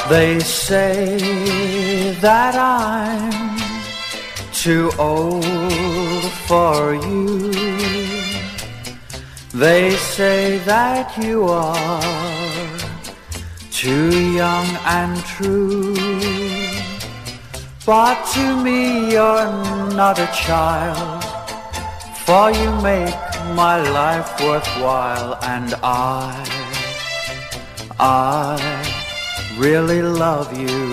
They say that I'm too old for you. They say that you are too young and true. But to me you're not a child, for you make my life worthwhile. And I really love you.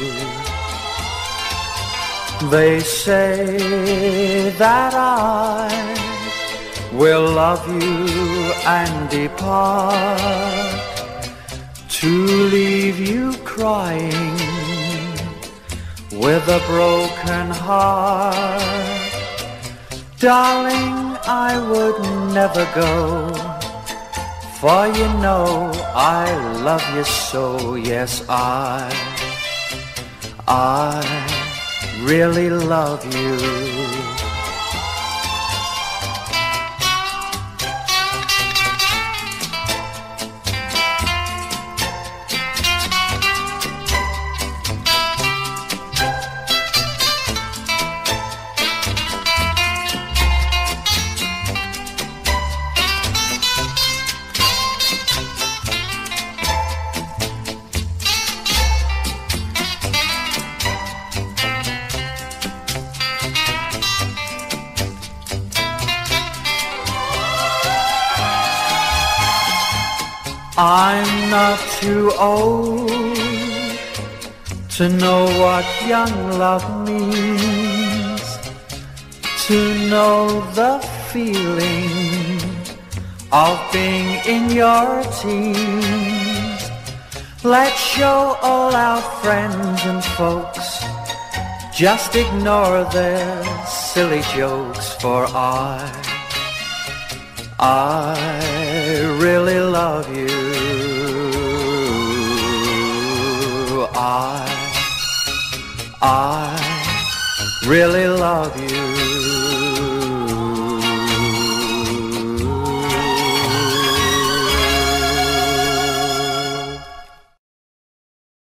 They say that I will love you and depart, to leave you crying with a broken heart. Darling, I would never go, for you know I love you so. Yes, I really love you. I'm not too old to know what young love means, to know the feeling of being in your teens. Let's show all our friends and folks, just ignore their silly jokes, for I really love you. I really love you.